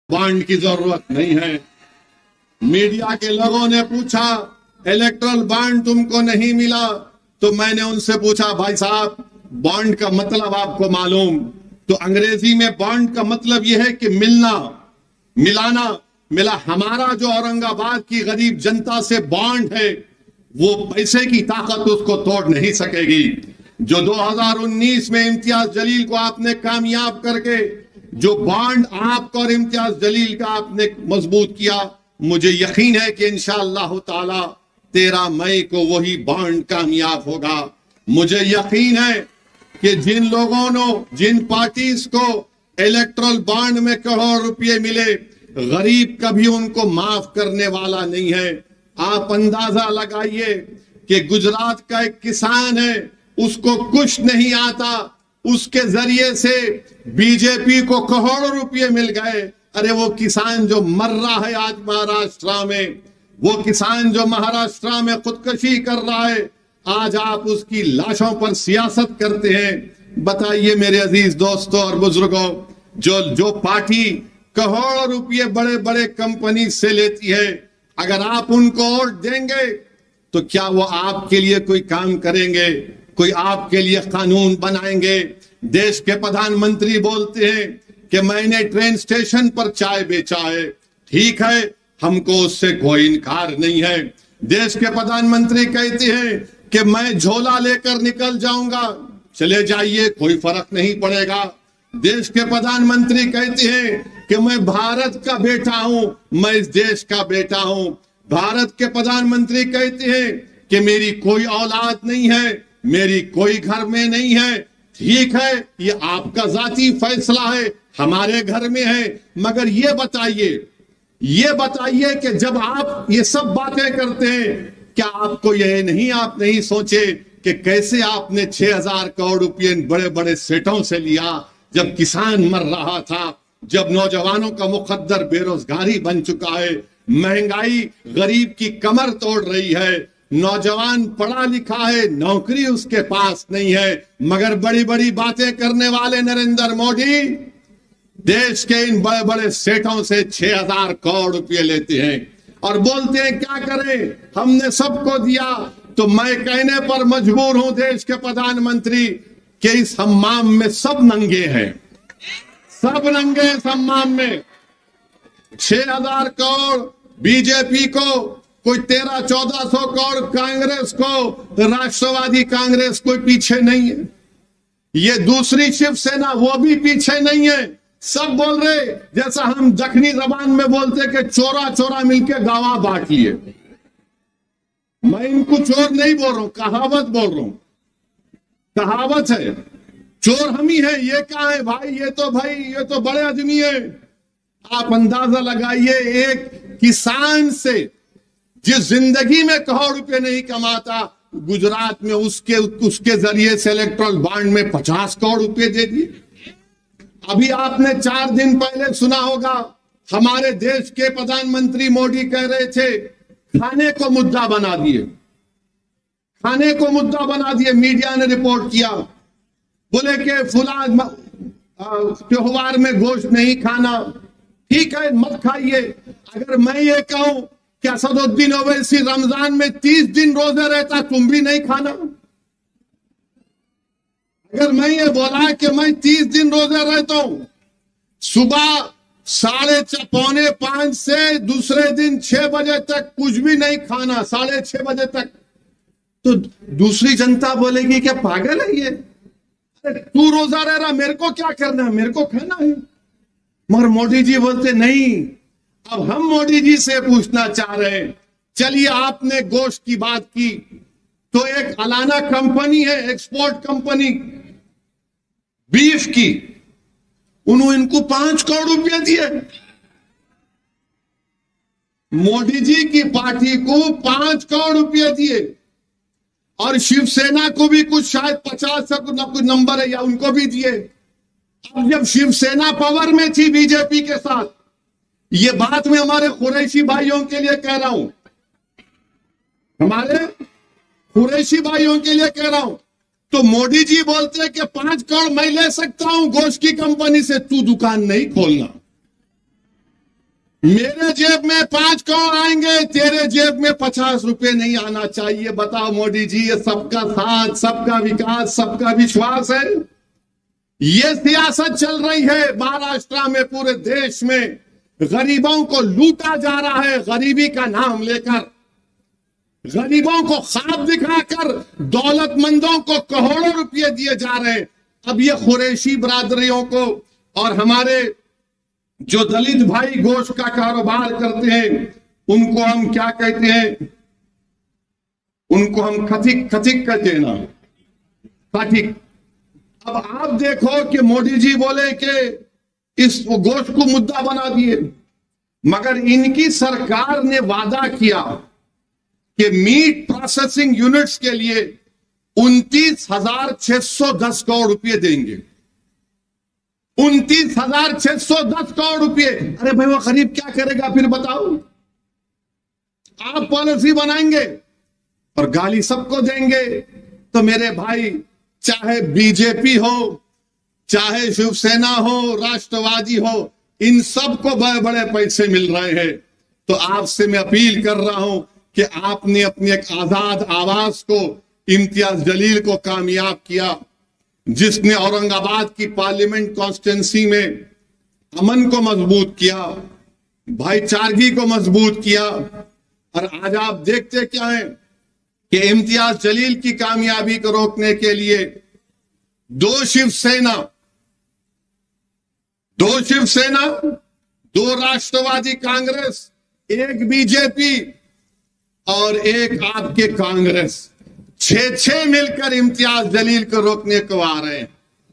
Bond की जरूरत नहीं है। मीडिया के लोगों ने पूछा इलेक्ट्रल बॉन्ड तुमको नहीं मिला, तो मैंने उनसे पूछा भाई साहब बॉन्ड का मतलब आपको मालूम? तो अंग्रेजी में बॉन्ड का मतलब यह है कि मिलना, मिलाना। मिला हमारा जो औरंगाबाद की गरीब जनता से बॉन्ड है वो पैसे की ताकत उसको तोड़ नहीं सकेगी। जो 2019 में इम्तियाज जलील को आपने कामयाब करके जो बॉन्ड आपको और इम्तियाज जलील का आपने मजबूत किया, मुझे यकीन है कि इंशाअल्लाह ताला 13 मई को वही बॉन्ड कामयाब होगा। मुझे यकीन है कि जिन लोगों ने, जिन पार्टीज को इलेक्ट्रल बॉन्ड में करोड़ रुपए मिले, गरीब कभी उनको माफ करने वाला नहीं है। आप अंदाजा लगाइए कि गुजरात का एक किसान है, उसको कुछ नहीं आता, उसके जरिए से बीजेपी को करोड़ों रुपए मिल गए। अरे वो किसान जो मर रहा है आज महाराष्ट्र में, वो किसान जो महाराष्ट्र में खुदकुशी कर रहा है, आज आप उसकी लाशों पर सियासत करते हैं। बताइए मेरे अजीज दोस्तों और बुजुर्गों, जो पार्टी करोड़ों रुपये बड़े बड़े कंपनी से लेती है, अगर आप उनको वोट देंगे तो क्या वो आपके लिए कोई काम करेंगे? कोई आपके लिए कानून बनाएंगे? देश के प्रधानमंत्री बोलते हैं कि मैंने ट्रेन स्टेशन पर चाय बेचा है, ठीक है, हमको उससे कोई इनकार नहीं है। देश के प्रधानमंत्री कहते हैं कि मैं झोला लेकर निकल जाऊंगा, चले जाइए, कोई फर्क नहीं पड़ेगा। देश के प्रधानमंत्री कहते हैं कि मैं भारत का बेटा हूं, मैं इस देश का बेटा हूं। भारत के प्रधानमंत्री कहते हैं कि मेरी कोई औलाद नहीं है, मेरी कोई घर में नहीं है, ठीक है, ये आपका जाती फैसला है, हमारे घर में है। मगर ये बताइए कि जब आप ये सब बातें करते हैं, क्या आपको ये नहीं, आप नहीं सोचे कि कैसे आपने 6000 करोड़ रुपये बड़े बड़े सेठों से लिया, जब किसान मर रहा था, जब नौजवानों का मुकद्दर बेरोजगारी बन चुका है, महंगाई गरीब की कमर तोड़ रही है, नौजवान पढ़ा लिखा है, नौकरी उसके पास नहीं है, मगर बड़ी बड़ी बातें करने वाले नरेंद्र मोदी देश के इन बड़े बड़े सेठों से 6000 करोड़ रुपए लेते हैं और बोलते हैं क्या करें, हमने सबको दिया। तो मैं कहने पर मजबूर हूं देश के प्रधानमंत्री कि इस हम्माम में सब नंगे हैं, सब नंगे इस हम्माम में। 6000 करोड़ बीजेपी को, कोई 1300-1400 करोड़ कांग्रेस को, राष्ट्रवादी कांग्रेस कोई पीछे नहीं है, ये दूसरी शिवसेना वो भी पीछे नहीं है। सब बोल रहे जैसा हम दक्षिणी जबान में बोलते कि चोरा चोरा मिलके गावा बांट लिए। मैं इनको चोर नहीं बोल रहा हूं, कहावत बोल रहा हूं, कहावत है, चोर हम ही है। ये क्या है भाई, ये तो बड़े आदमी है। आप अंदाजा लगाइए, एक किसान से जिस जिंदगी में करोड़ रुपए नहीं कमाता, गुजरात में उसके जरिए से इलेक्ट्रल बॉन्ड में 50 करोड़ रुपए दे दिए। अभी आपने 4 दिन पहले सुना होगा, हमारे देश के प्रधानमंत्री मोदी कह रहे थे खाने को मुद्दा बना दिए, खाने को मुद्दा बना दिए। मीडिया ने रिपोर्ट किया, बोले कि फुला त्योहार में गोश्त नहीं खाना, ठीक है मत खाइए। अगर मैं ये कहूं कि असदुद्दीन ओवैसी रमजान में 30 दिन रोजे रहता, तुम भी नहीं खाना? अगर मैं ये बोला कि मैं 30 दिन रोजे रहता हूं, सुबह 4:45 से दूसरे दिन 6 बजे तक कुछ भी नहीं खाना, 6:30 बजे तक, तो दूसरी जनता बोलेगी क्या पागल है ये, तू रोजा रह रहा, मेरे को क्या करना है, मेरे को खाना है। मगर मोदी जी बोलते नहीं। अब हम मोदी जी से पूछना चाह रहे हैं, चलिए आपने गोश्त की बात की, तो एक अलाना कंपनी है, एक्सपोर्ट कंपनी बीफ की, उन्होंने इनको 5 करोड़ रुपए दिए। मोदी जी की पार्टी को 5 करोड़ रुपए दिए, और शिवसेना को भी कुछ शायद 50 का कुछ नंबर है या उनको भी दिए। अब जब शिवसेना पावर में थी बीजेपी के साथ, ये बात मैं हमारे कुरैशी भाइयों के लिए कह रहा हूं, हमारे कुरैशी भाइयों के लिए कह रहा हूं, तो मोदी जी बोलते हैं कि 5 करोड़ मैं ले सकता हूं गोश्त की कंपनी से, तू दुकान नहीं खोलना। मेरे जेब में 5 करोड़ आएंगे, तेरे जेब में 50 रुपए नहीं आना चाहिए। बताओ मोदी जी, ये सबका साथ, सबका विकास, सबका विश्वास है? ये सियासत चल रही है महाराष्ट्र में, पूरे देश में गरीबों को लूटा जा रहा है। गरीबी का नाम लेकर, गरीबों को ख्वाब दिखाकर दौलतमंदों को करोड़ों रुपए दिए जा रहे हैं। अब ये कुरैशी बरादरियों को और हमारे जो दलित भाई गोश्त का कारोबार करते हैं, उनको हम क्या कहते हैं? उनको हम खथिक कहते हैं ना, खथिक। अब आप देखो कि मोदी जी बोले कि इस गोश्त को मुद्दा बना दिए, मगर इनकी सरकार ने वादा किया कि मीट प्रोसेसिंग यूनिट्स के लिए 29,610 करोड़ रुपए देंगे। 29,610 करोड़ रुपए। अरे भाई, वो गरीब क्या करेगा फिर बताओ? आप पॉलिसी बनाएंगे और गाली सबको देंगे। तो मेरे भाई, चाहे बीजेपी हो, चाहे शिवसेना हो, राष्ट्रवादी हो, इन सबको बड़े बड़े पैसे मिल रहे हैं। तो आपसे मैं अपील कर रहा हूं कि आपने अपनी एक आजाद आवाज को, इम्तियाज जलील को कामयाब किया, जिसने औरंगाबाद की पार्लियामेंट कॉन्स्टिट्यूंसी में अमन को मजबूत किया, भाईचारगी को मजबूत किया। और आज आप देखते क्या है कि इम्तियाज जलील की कामयाबी को रोकने के लिए दो शिवसेना, दो राष्ट्रवादी कांग्रेस, एक बीजेपी और एक आपके कांग्रेस, 6 मिलकर इम्तियाज जलील को रोकने को आ रहे हैं।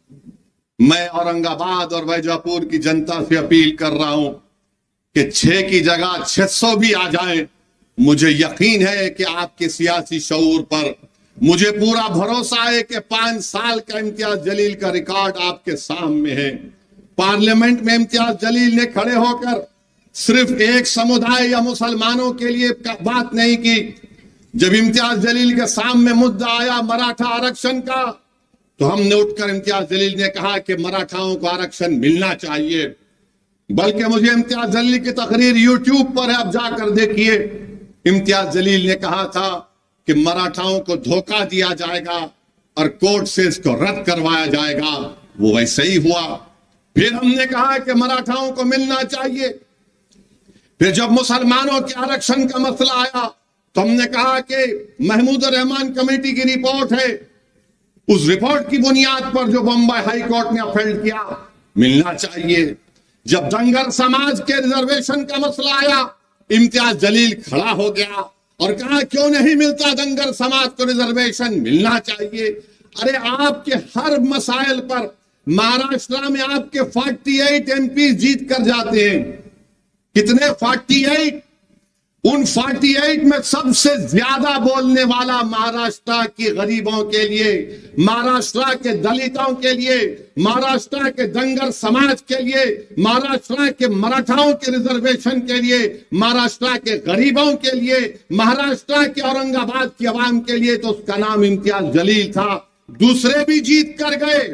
मैं औरंगाबाद और वैजापुर की जनता से अपील कर रहा हूं कि 6 की जगह 600 भी आ जाए। मुझे यकीन है कि आपके सियासी शऊर पर, मुझे पूरा भरोसा है कि 5 साल का इम्तियाज जलील का रिकॉर्ड आपके सामने है। पार्लियामेंट में इम्तियाज जलील ने खड़े होकर सिर्फ एक समुदाय या मुसलमानों के लिए बात नहीं की। जब इम्तियाज जलील के सामने मुद्दा आया मराठा आरक्षण का, तो हमने उठकर इम्तियाज जलील ने कहा कि मराठाओं को आरक्षण मिलना चाहिए। बल्कि मुझे इम्तियाज जलील की तकरीर यूट्यूब पर है, आप जाकर देखिए। इम्तियाज जलील ने कहा था कि मराठाओं को धोखा दिया जाएगा और कोर्ट से इसको रद्द करवाया जाएगा। वो वैसे ही हुआ। फिर हमने कहा कि मराठाओं को मिलना चाहिए। फिर जब मुसलमानों के आरक्षण का मसला आया, तो हमने कहा कि महमूद रहमान कमेटी की रिपोर्ट है, उस रिपोर्ट की बुनियाद पर जो बम्बई हाई कोर्ट ने अपील किया, मिलना चाहिए। जब दंगर समाज के रिजर्वेशन का मसला आया, इम्तियाज जलील खड़ा हो गया और कहा क्यों नहीं मिलता दंगर समाज को रिजर्वेशन, मिलना चाहिए। अरे आपके हर मसाइल पर महाराष्ट्र में आपके 48 एमपी जीत कर जाते हैं। कितने? 48। उन 48 में सबसे ज्यादा बोलने वाला महाराष्ट्र के गरीबों के लिए, महाराष्ट्र के दलितों के लिए, महाराष्ट्र के दंगर समाज के लिए, महाराष्ट्र के मराठाओं के रिजर्वेशन के लिए, महाराष्ट्र के गरीबों के लिए, महाराष्ट्र के औरंगाबाद की आवाम के लिए, तो उसका नाम इम्तियाज जलील था। दूसरे भी जीत कर गए,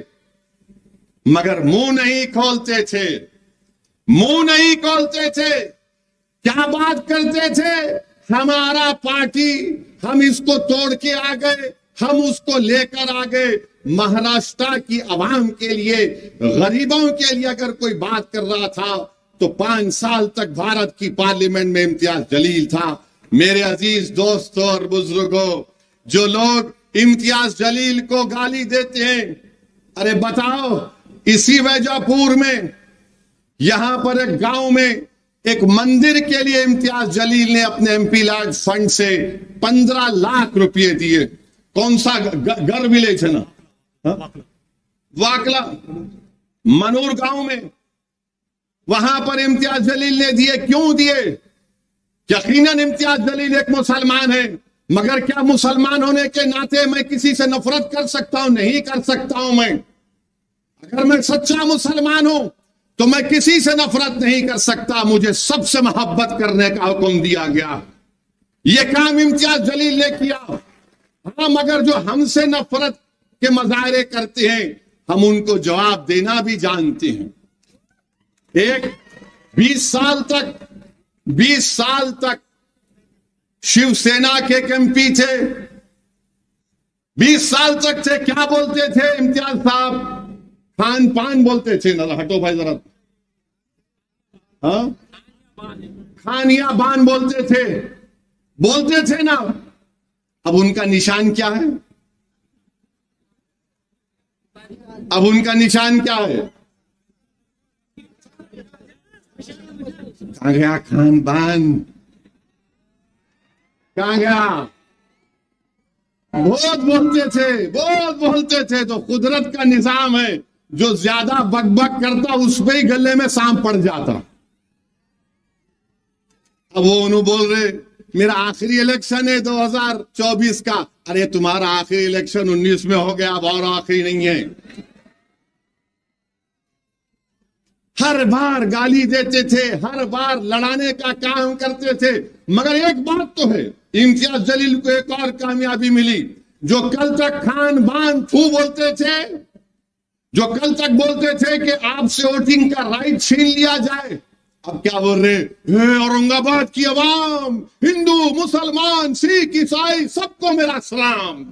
मगर मुंह नहीं खोलते थे, मुंह नहीं खोलते थे। क्या बात करते थे? हमारा पार्टी, हम इसको तोड़ के आ गए, हम उसको लेकर आ गए। महाराष्ट्र की आवाम के लिए, गरीबों के लिए अगर कोई बात कर रहा था, तो 5 साल तक भारत की पार्लियामेंट में इम्तियाज जलील था। मेरे अजीज दोस्तों और बुजुर्गों, जो लोग इम्तियाज जलील को गाली देते हैं, अरे बताओ, इसी वैजापुर में, यहां पर एक गांव में एक मंदिर के लिए इम्तियाज जलील ने अपने एमपी लैंड फंड से 15 लाख रुपए दिए। कौन सा घर विलेज है ना, वाकला, मनूर गांव में, वहां पर इम्तियाज जलील ने दिए। क्यों दिए? यकीनन इम्तियाज जलील एक मुसलमान है, मगर क्या मुसलमान होने के नाते मैं किसी से नफरत कर सकता हूं? नहीं कर सकता हूं। मैं, अगर मैं सच्चा मुसलमान हूं तो मैं किसी से नफरत नहीं कर सकता। मुझे सबसे मोहब्बत करने का हुक्म दिया गया। यह काम इम्तियाज जलील ने किया। हाँ, मगर जो हमसे नफरत के मजाहरे करते हैं, हम उनको जवाब देना भी जानते हैं। एक 20 साल तक 20 साल तक शिवसेना के एमपी थे, 20 साल तक थे। क्या बोलते थे इम्तियाज साहब? खान पान बोलते थे ना। हटो भाई जरा, हाँ, खानिया बान बोलते थे ना। अब उनका निशान क्या है? अब उनका निशान क्या है? कहां गया खान बान? कहां गया? बहुत बोलते थे। तो कुदरत का निजाम है, जो ज्यादा बकबक करता उस पे ही गले में सांप पड़ जाता। अब वो उन्होंने बोल रहे मेरा आखिरी इलेक्शन है 2024 का। अरे तुम्हारा आखिरी इलेक्शन 19 में हो गया, अब और आखिरी नहीं है। हर बार गाली देते थे, हर बार लड़ाने का काम करते थे। मगर एक बात तो है, इम्तियाज जलील को एक और कामयाबी मिली। जो कल तक खान बान फू बोलते थे, जो कल तक बोलते थे कि आपसे वोटिंग का राइट छीन लिया जाए, अब क्या बोल रहे? औरंगाबाद की आवाम, हिंदू मुसलमान सिख ईसाई सबको मेरा सलाम।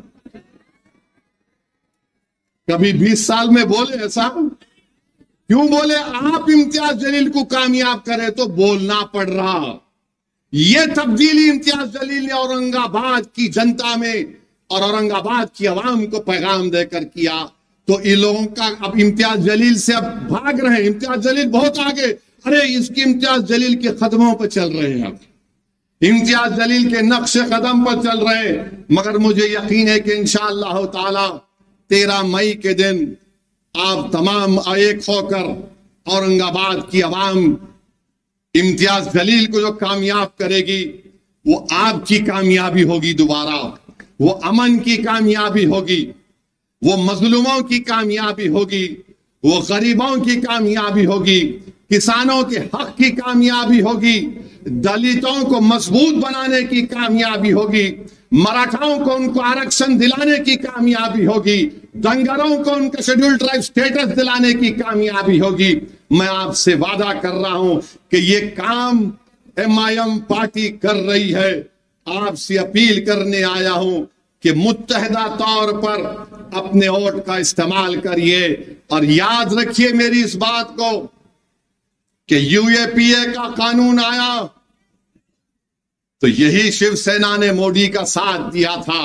कभी 20 साल में बोले ऐसा? क्यों बोले? आप इम्तियाज जलील को कामयाब करे तो बोलना पड़ रहा। ये तब्दीली इम्तियाज जलील ने औरंगाबाद की जनता में और औरंगाबाद की आवाम को पैगाम देकर किया। तो इन लोगों का अब इम्तियाज जलील से अब भाग रहे हैं। इम्तियाज जलील बहुत आगे, अरे इसकी इम्तियाज जलील के कदमों पर चल रहे हैं। अब इम्तियाज जलील के नक्शे कदम पर चल रहे हैं। मगर मुझे यकीन है कि इंशाअल्लाह ताला 13 मई के दिन आप तमाम एक होकर औरंगाबाद की आवाम इम्तियाज जलील को जो कामयाब करेगी, वो आपकी कामयाबी होगी। दोबारा वो अमन की कामयाबी होगी, वो मजलूमों की कामयाबी होगी, वो गरीबों की कामयाबी होगी, किसानों के हक की कामयाबी होगी, दलितों को मजबूत बनाने की कामयाबी होगी, मराठाओं को उनको आरक्षण दिलाने की कामयाबी होगी, दंगरों को उनका शेड्यूल ट्राइब स्टेटस दिलाने की कामयाबी होगी। मैं आपसे वादा कर रहा हूं कि ये काम MIM पार्टी कर रही है। आपसे अपील करने आया हूं कि मुत्तहदा तौर पर अपने वोट का इस्तेमाल करिए। और याद रखिए मेरी इस बात को कि UAPA का कानून आया तो यही शिवसेना ने मोदी का साथ दिया था।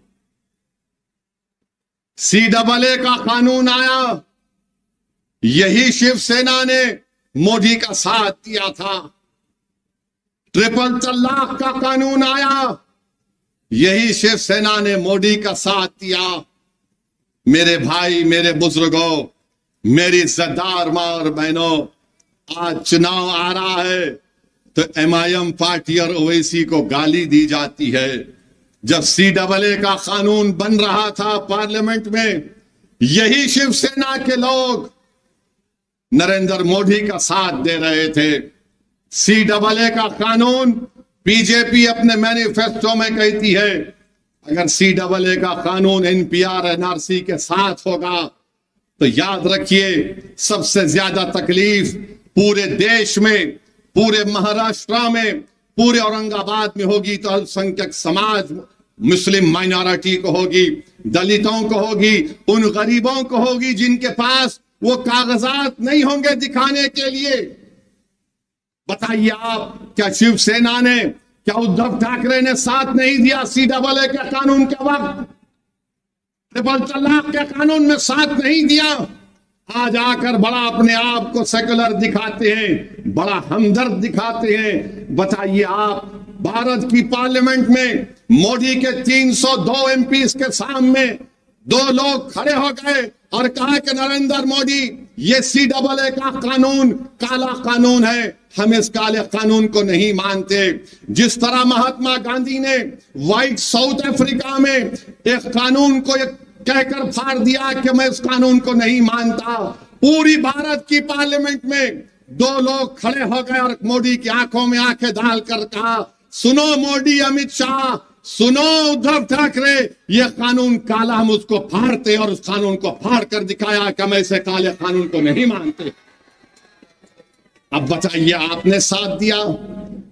CAA का कानून आया, यही शिवसेना ने मोदी का साथ दिया था। ट्रिपल तलाक का कानून आया, यही शिवसेना ने मोदी का साथ दिया। मेरे भाई, मेरे बुजुर्गों, मेरी इज्जतदार मां और बहनों, आज चुनाव आ रहा है तो MIM पार्टी और ओवैसी को गाली दी जाती है। जब CAA का कानून बन रहा था पार्लियामेंट में, यही शिवसेना के लोग नरेंद्र मोदी का साथ दे रहे थे। CAA का कानून बीजेपी अपने मैनिफेस्टो में कहती है, अगर CAA का कानून NPR NRC के साथ होगा तो याद रखिए सबसे ज्यादा तकलीफ पूरे देश में, पूरे महाराष्ट्र में, पूरे औरंगाबाद में होगी तो अल्पसंख्यक समाज, मुस्लिम माइनॉरिटी को होगी, दलितों को होगी, उन गरीबों को होगी जिनके पास वो कागजात नहीं होंगे दिखाने के लिए। बताइए आप, क्या शिवसेना ने, क्या उद्धव ठाकरे ने साथ नहीं दिया CAA के कानून के वक्त? ट्रिपल तलाक के कानून में साथ नहीं दिया। आज आकर बड़ा अपने आप को सेकुलर दिखाते हैं, बड़ा हमदर्द दिखाते हैं। बताइए आप, भारत की पार्लियामेंट में मोदी के 302 MPs के सामने 2 लोग खड़े हो गए और कहा कि नरेंद्र मोदी, ये CAA का कानून काला कानून है, हम इस काले कानून को नहीं मानते। जिस तरह महात्मा गांधी ने व्हाइट साउथ अफ्रीका में एक कानून को कहकर फाड़ दिया कि मैं इस कानून को नहीं मानता, पूरी भारत की पार्लियामेंट में 2 लोग खड़े हो गए और मोदी की आंखों में आंखें डालकर कहा, सुनो मोदी, अमित शाह, सुनो उद्धव ठाकरे, यह कानून काला, हम उसको फाड़ते। और उस कानून को फाड़ कर दिखाया कि हम ऐसे काले कानून को नहीं मानते। अब बताइए, आपने साथ दिया?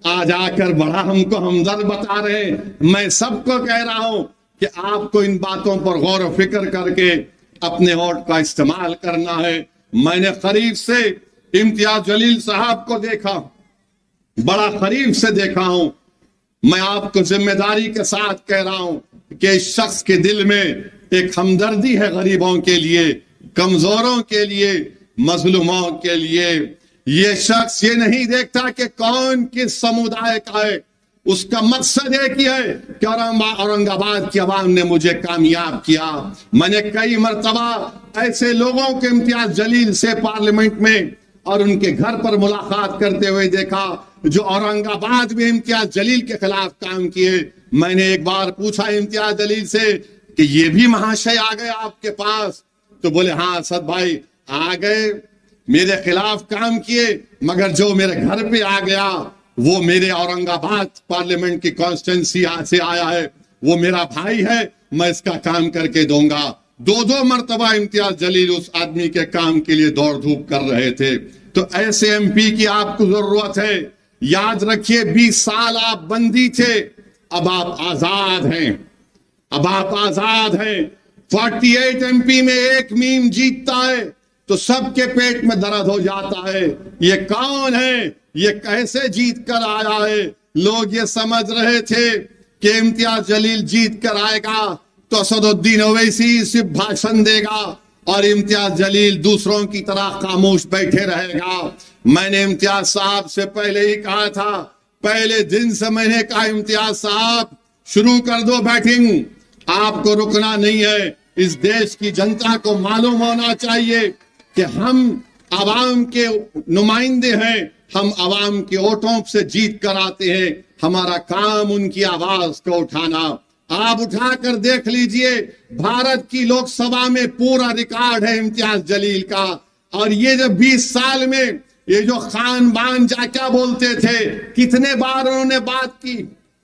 आज आकर बड़ा हमको हमदर्द बता रहे हैं। मैं सबको कह रहा हूं कि आपको इन बातों पर गौर व फिक्र करके अपने वोट का इस्तेमाल करना है। मैंने करीब से इम्तियाज जलील साहब को देखा, बड़ा करीब से देखा हूं। मैं आपको जिम्मेदारी के साथ कह रहा हूं कि इस शख्स के दिल में एक हमदर्दी है गरीबों के लिए, कमजोरों के लिए, मजलूमों के लिए। ये शख्स ये नहीं देखता कि कौन किस समुदाय का है, उसका मकसद एक ही है कि औरंगाबाद की आवाम ने मुझे कामयाब किया। मैंने कई मर्तबा ऐसे लोगों के इम्तियाज जलील से पार्लियामेंट में और उनके घर पर मुलाकात करते हुए देखा जो औरंगाबाद में इम्तियाज जलील के खिलाफ काम किए। मैंने एक बार पूछा इम्तियाज जलील से कि ये भी महाशय आ गए आपके पास? तो बोले हाँ असद भाई आ गए, मेरे खिलाफ काम किए, मगर जो मेरे घर पे आ गया वो मेरे औरंगाबाद पार्लियामेंट की कॉन्स्टिट्यूंसी से आया है, वो मेरा भाई है, मैं इसका काम करके दूंगा। दो मर्तबा इम्तियाज जलील उस आदमी के काम के लिए दौड़ धूप कर रहे थे। तो ऐसे एमपी की आपको जरूरत है। याद रखिए 20 साल आप बंदी थे, अब आप आजाद हैं, अब आप आजाद हैं। 48 एमपी में एक मीम जीतता है तो सबके पेट में दर्द हो जाता है। ये कौन है, ये कैसे जीत कर आया है? लोग ये समझ रहे थे कि इम्तियाज जलील जीत कर आएगा तो असदुद्दीन ओवैसी सिर्फ भाषण देगा और इम्तियाज जलील दूसरों की तरह खामोश बैठे रहेगा। मैंने इम्तियाज साहब से पहले ही कहा था, पहले दिन से मैंने कहा इम्तियाज साहब शुरू कर दो बैटिंग, आपको रुकना नहीं है। इस देश की जनता को मालूम होना चाहिए कि हम आवाम के नुमाइंदे हैं, हम आवाम के वोटों से जीत कर आते हैं। हमारा काम उनकी आवाज को उठाना। आप उठाकर देख लीजिए, भारत की लोकसभा में पूरा रिकॉर्ड है इम्तियाज जलील का। और ये जो 20 साल में ये जो खान बान जा क्या बोलते थे, कितने बार उन्होंने बात की।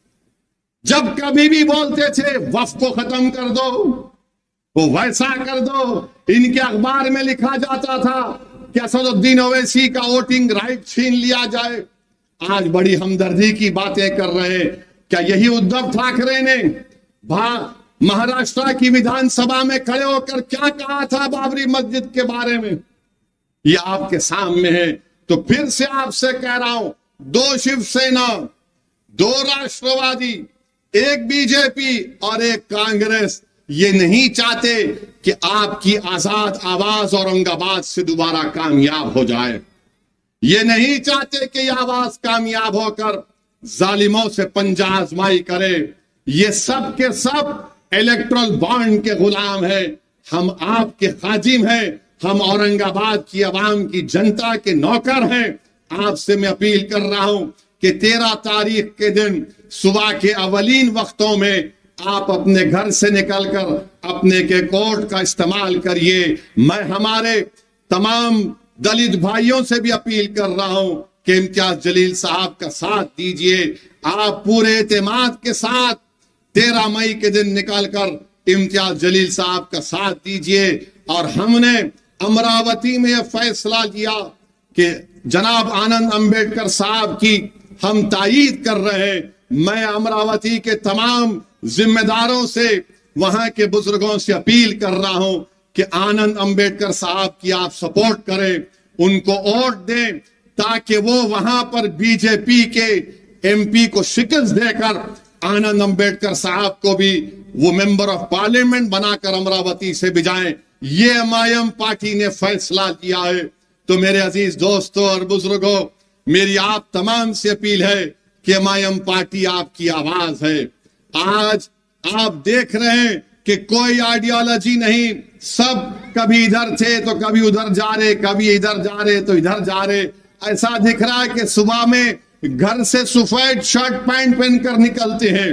जब कभी भी बोलते थे वफ को खत्म कर दो, वो वैसा कर दो। इनके अखबार में लिखा जाता था कि असदुद्दीन ओवैसी का वोटिंग राइट छीन लिया जाए। आज बड़ी हमदर्दी की बातें कर रहे हैं। क्या यही उद्धव ठाकरे ने महाराष्ट्र की विधानसभा में खड़े होकर क्या कहा था बाबरी मस्जिद के बारे में? ये आपके सामने है। तो फिर से आपसे कह रहा हूं, 2 शिवसेना, 2 राष्ट्रवादी, एक बीजेपी और एक कांग्रेस ये नहीं चाहते कि आपकी आजाद आवाज औरंगाबाद से दोबारा कामयाब हो जाए। ये नहीं चाहते कि यह आवाज कामयाब होकर जालिमों से पंजा आजमाई करे। ये सब के सब इलेक्ट्रल बॉन्ड के गुलाम है। हम आपके खाजिम हैं, हम औरंगाबाद की आवाम की जनता के नौकर हैं। आपसे मैं अपील कर रहा हूं कि 13 तारीख के दिन सुबह के अवलीन वक्तों में आप अपने घर से निकलकर अपने के कोर्ट का इस्तेमाल करिए। मैं हमारे तमाम दलित भाइयों से भी अपील कर रहा हूं कि इम्तियाज जलील साहब का साथ दीजिए। आप पूरे एतमाद के साथ 13 मई के दिन निकलकर इम्तियाज जलील साहब का साथ दीजिए। और हमने अमरावती में यह फैसला लिया कि जनाब आनंद अंबेडकर साहब की हम तायीद कर रहे हैं। मैं अमरावती के तमाम जिम्मेदारों से, वहां के बुजुर्गों से अपील कर रहा हूं कि आनंद अंबेडकर साहब की आप सपोर्ट करें, उनको वोट दें ताकि वो वहां पर बीजेपी के एमपी को शिकस्त देकर आनंद अंबेडकर साहब को भी वो मेंबर ऑफ पार्लियामेंट बनाकर अमरावती से भिजाएं। ये एमआईएम पार्टी ने फैसला लिया है। तो मेरे अजीज दोस्तों और बुजुर्गों, मेरी आप तमाम से अपील है कि एमआईएम पार्टी आपकी आवाज है। आज आप देख रहे हैं कि कोई आइडियोलॉजी नहीं, सब कभी इधर थे तो कभी उधर जा रहे, कभी इधर जा रहे तो इधर जा रहे। ऐसा दिख रहा है कि सुबह में घर से सफेद शर्ट पैंट पहनकर निकलते हैं,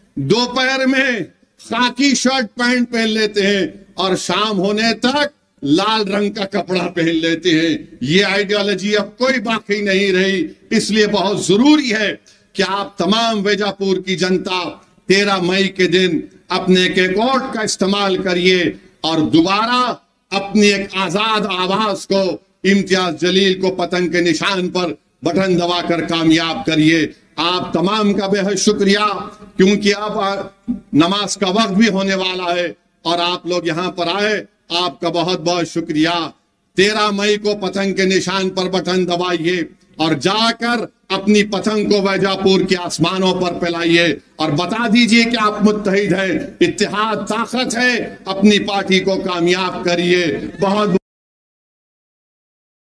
दोपहर में खाकी शर्ट पैंट पहन लेते हैं और शाम होने तक लाल रंग का कपड़ा पहन लेते हैं। ये आइडियोलॉजी अब कोई बाकी नहीं रही। इसलिए बहुत जरूरी है कि आप तमाम वैजापुर की जनता 13 मई के दिन अपने के वोट का इस्तेमाल करिए और दोबारा अपनी एक आजाद आवाज को इम्तियाज जलील को पतंग के निशान पर बटन दबाकर कामयाब करिए। आप तमाम का बेहद शुक्रिया, क्योंकि अब नमाज का वक्त भी होने वाला है और आप लोग यहां पर आए, आपका बहुत बहुत शुक्रिया। 13 मई को पतंग के निशान पर बटन दबाइए और जाकर अपनी पतंग को वैजापुर के आसमानों पर फैलाइए और बता दीजिए कि आप मुत्तहिद हैं, इत्तेहाद ताकत है, अपनी पार्टी को कामयाब करिए। बहुत